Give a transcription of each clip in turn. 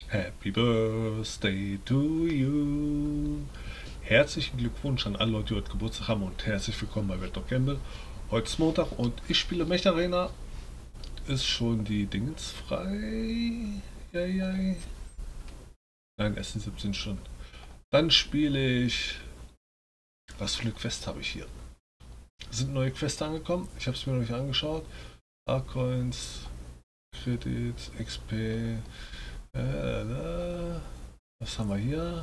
Happy Birthday to you. Herzlichen Glückwunsch an alle Leute, die heute Geburtstag haben und herzlich willkommen bei Red Dog Gamble. Heute ist Montag und ich spiele Mech Arena. Ist schon die Dingens frei? Jai. Nein, erst in 17 Stunden. Dann spiele ich... Was für eine Quest habe ich hier? Sind neue Quests angekommen? Ich habe es mir noch nicht angeschaut. A-Coins, Credits, XP... Was haben wir hier?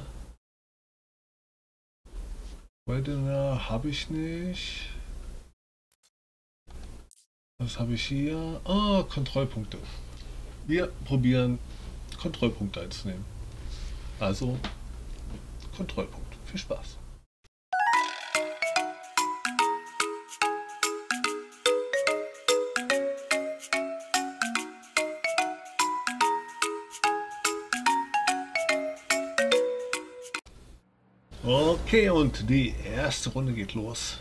Webinar habe ich nicht. Was habe ich hier? Ah, Kontrollpunkte. Wir probieren Kontrollpunkte einzunehmen. Also Kontrollpunkt. Viel Spaß. Okay, und die erste Runde geht los.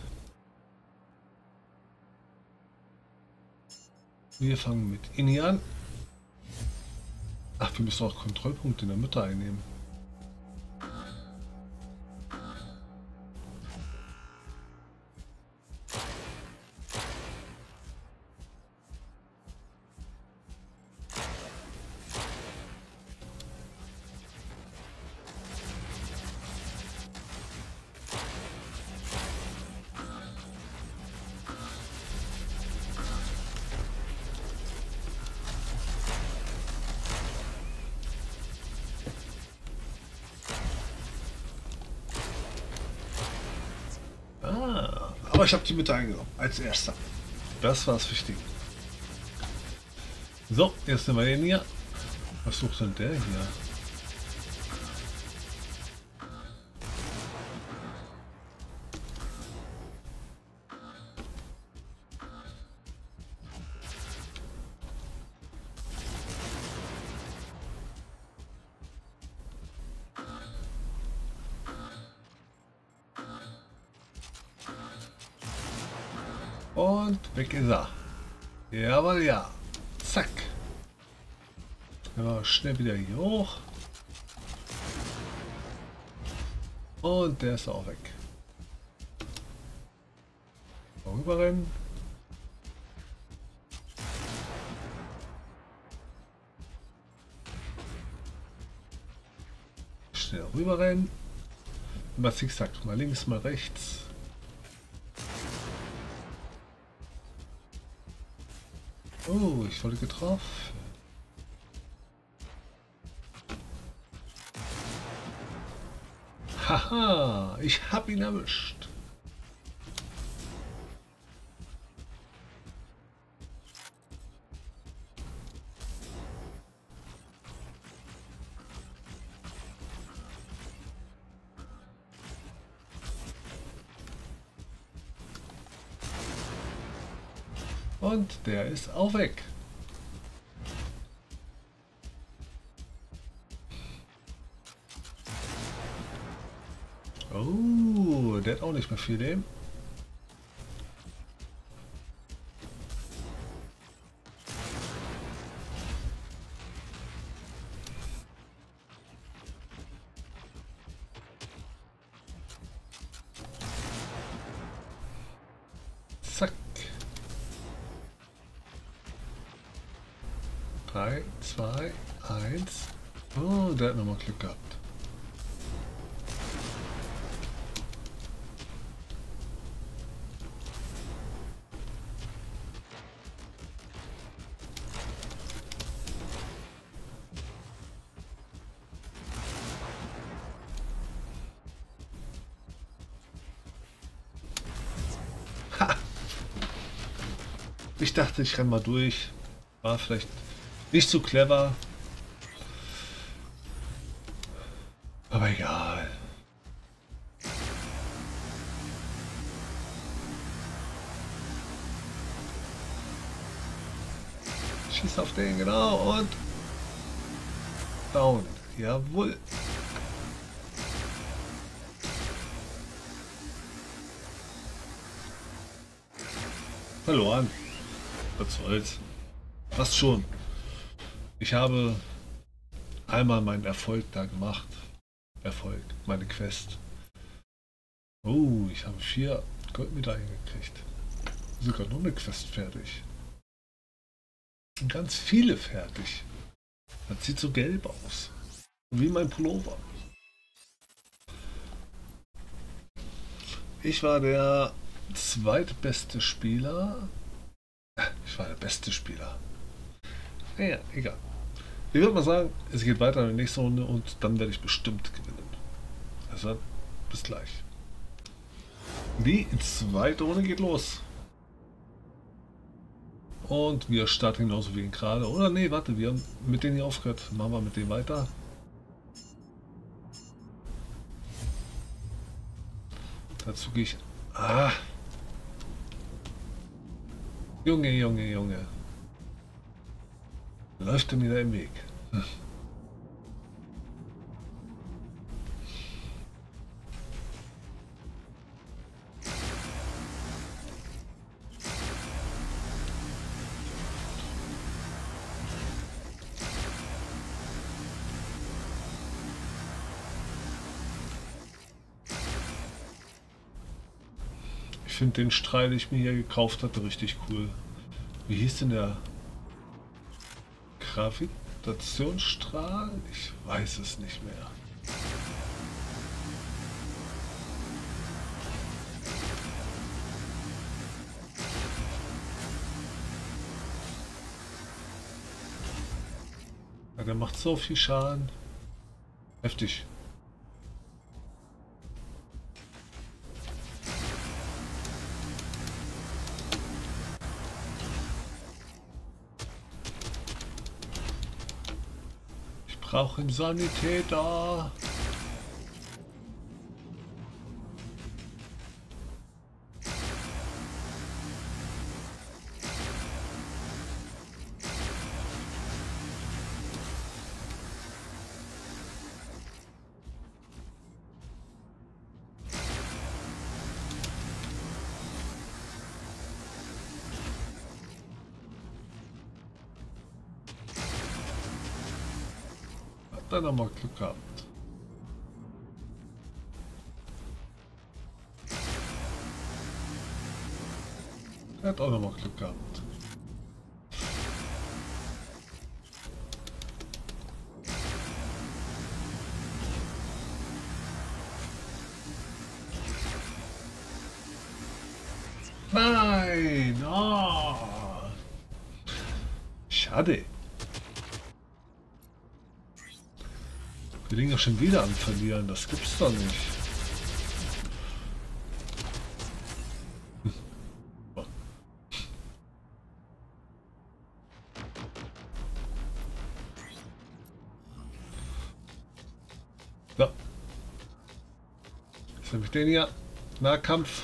Wir fangen mit Inni an. Ach, wir müssen auch Kontrollpunkte in der Mitte einnehmen. Aber ich habe die Mitte eingenommen, als erster. Das war das Wichtige. So, jetzt nehmen wir den hier. Was sucht denn der hier? Und weg ist er. Jawohl, ja. Zack. Ja, schnell wieder hier hoch. Und der ist auch weg. Rüberrennen. Schnell rüberrennen. Mal zickzack. Mal links, mal rechts. Oh, ich wurde getroffen. Haha, ich hab ihn erwischt. Und der ist auch weg. Oh, der hat auch nicht mehr viel Leben. Zack. 3, 2, 1. Oh, der hat nochmal Glück gehabt. Ha! Ich dachte, ich renne mal durch. War vielleicht nicht so clever. Aber egal. Schieß auf den, genau, und down. Jawohl. Verloren. Was soll's. Fast schon. Ich habe einmal meinen Erfolg da gemacht. Erfolg, meine Quest. Oh, ich habe 4 Goldmedaillen gekriegt. Sogar noch eine Quest fertig. Und ganz viele fertig. Das sieht so gelb aus. Wie mein Pullover. Ich war der zweitbeste Spieler. Ich war der beste Spieler. Naja, egal. Ich würde mal sagen, es geht weiter in der nächsten Runde und dann werde ich bestimmt gewinnen. Also, bis gleich. Die zweite Runde geht los. Und wir starten genauso wie gerade. Oder nee, warte, wir haben mit denen hier aufgehört. Machen wir mit denen weiter. Dazu gehe ich... Ah! Junge, Junge, Junge. Läuft er mir da im Weg. Ich finde den Strahl, den ich mir hier gekauft hatte, richtig cool. Wie hieß denn der? Gravitationsstrahl? Ich weiß es nicht mehr. Ja, der macht so viel Schaden. Heftig. Ich brauche einen Sanitäter. Dann haben wir Glück gehabt. Er hat auch noch mal Glück gehabt. Nein! Oh. Schade. Wir liegen ja schon wieder am Verlieren. Das gibt's doch nicht. So. Jetzt nehme ich den hier. Nahkampf.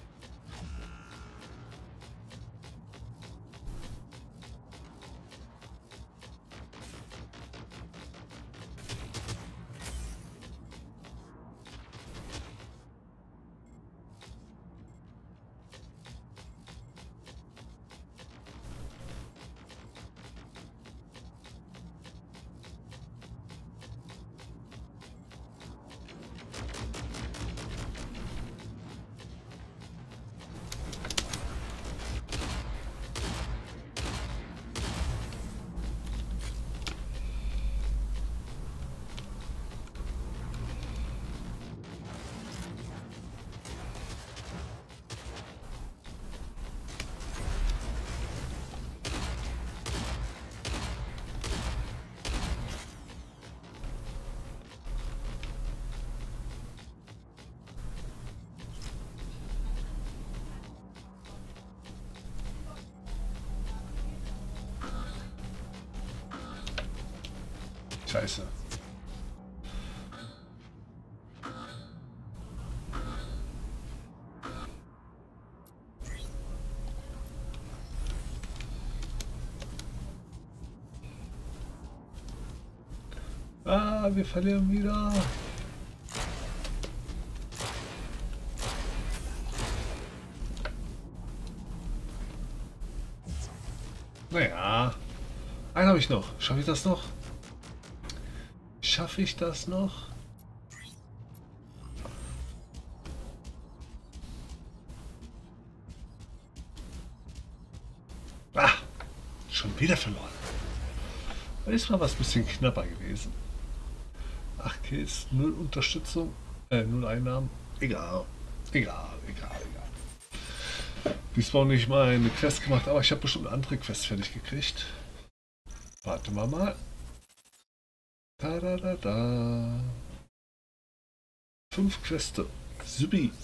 Scheiße. Ah, wir verlieren wieder. Naja, einen habe ich noch. Schaffe ich das noch? Schaffe ich das noch? Ah, schon wieder verloren. Ist mal was bisschen knapper gewesen. 8 Kills, 0 Unterstützung, 0 Einnahmen. Egal, egal, egal, egal. Diesmal nicht mal eine Quest gemacht, aber ich habe bestimmt eine andere Quest fertig gekriegt. Warten wir mal. Da, da, da, da. 5 Queste. Subi.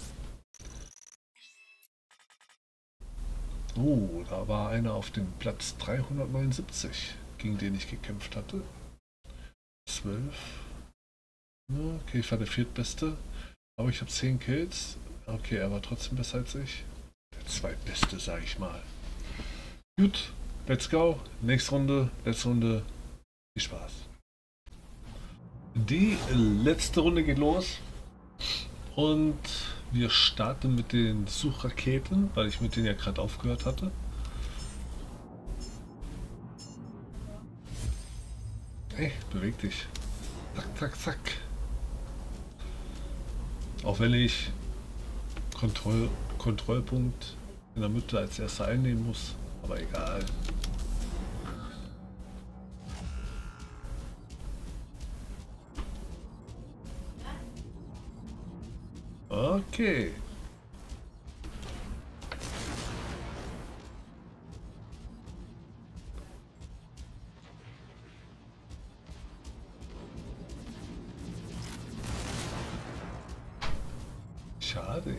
Oh, da war einer auf dem Platz 379, gegen den ich gekämpft hatte. 12. Ja, okay, ich war der viertbeste. Aber ich habe 10 Kills. Okay, er war trotzdem besser als ich. Der zweitbeste, sag ich mal. Gut, let's go. Nächste Runde, letzte Runde. Viel Spaß. Die letzte Runde geht los. Und wir starten mit den Suchraketen, weil ich mit denen ja gerade aufgehört hatte. Hey, beweg dich. Zack, zack, zack. Auch wenn ich Kontrollpunkt in der Mitte als erster einnehmen muss, aber egal. Okay. Schade.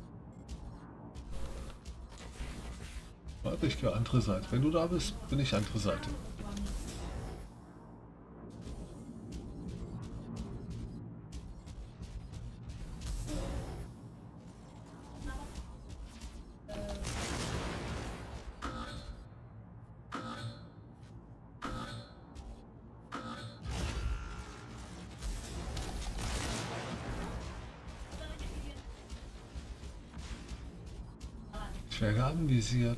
Warte, ich gehe andere Seite. Wenn du da bist, bin ich andere Seite. Ich werde anvisiert.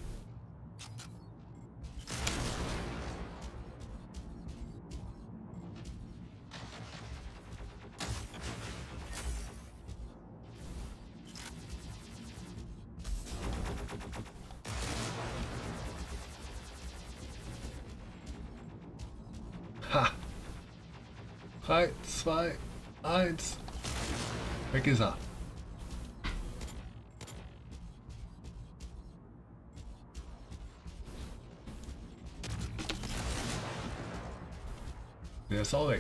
Ha! 3, 2, 1. Weg ist er. Der ist auch weg.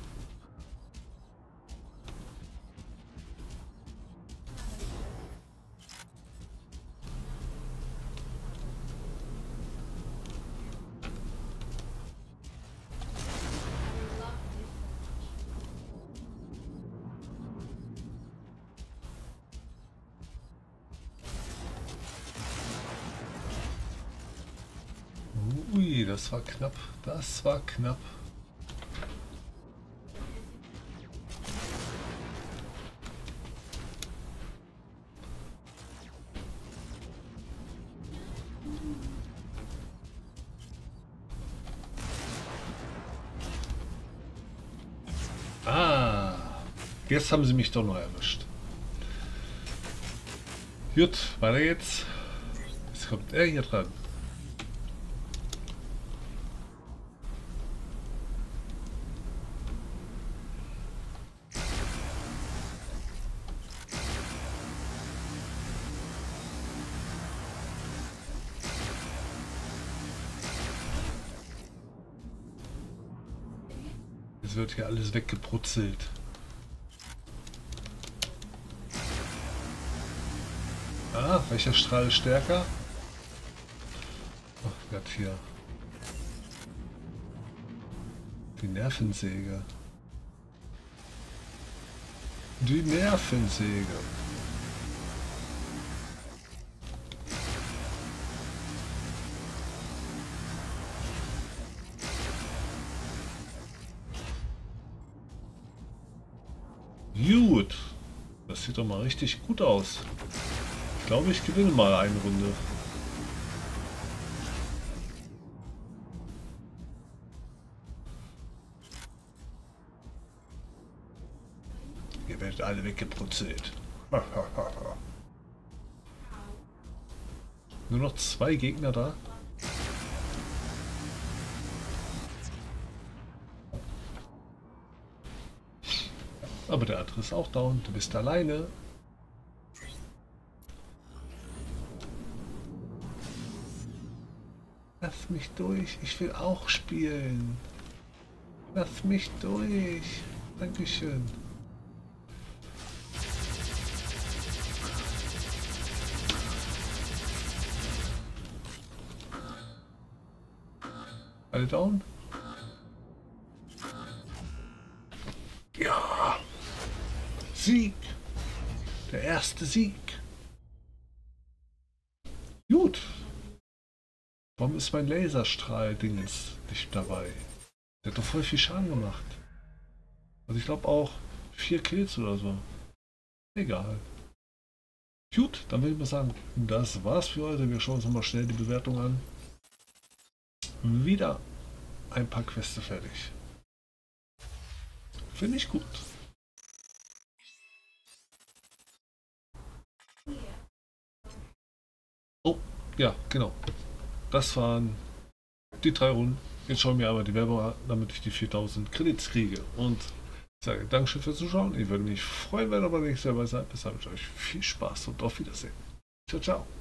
Ui, das war knapp. Das war knapp. Ah, jetzt haben sie mich doch noch erwischt. Gut, weiter geht's. Jetzt kommt er hier dran. Jetzt wird hier alles weggebrutzelt. Ah, welcher Strahl ist stärker? Ach Gott, hier. Die Nervensäge. Die Nervensäge. Gut. Das sieht doch mal richtig gut aus. Ich glaube, ich gewinne mal eine Runde. Ihr werdet alle weggeputzelt. Nur noch 2 Gegner da. Aber der andere ist auch down. Du bist alleine. Lass mich durch. Ich will auch spielen. Lass mich durch. Dankeschön. Alle down? Ja! Sieg! Der erste Sieg! Gut! Warum ist mein Laserstrahl-Dingens nicht dabei? Der hat doch voll viel Schaden gemacht. Also ich glaube auch 4 Kills oder so. Egal. Gut, dann würde ich mal sagen, das war's für heute. Wir schauen uns nochmal schnell die Bewertung an. Wieder ein paar Quests fertig. Finde ich gut. Oh, ja, genau. Das waren die 3 Runden. Jetzt schauen wir aber die Werbung an, damit ich die 4000 Kredits kriege. Und ich sage Dankeschön fürs Zuschauen. Ich würde mich freuen, wenn ihr beim nächsten Mal seid. Bis dann wünsche ich euch viel Spaß und auf Wiedersehen. Ciao, ciao.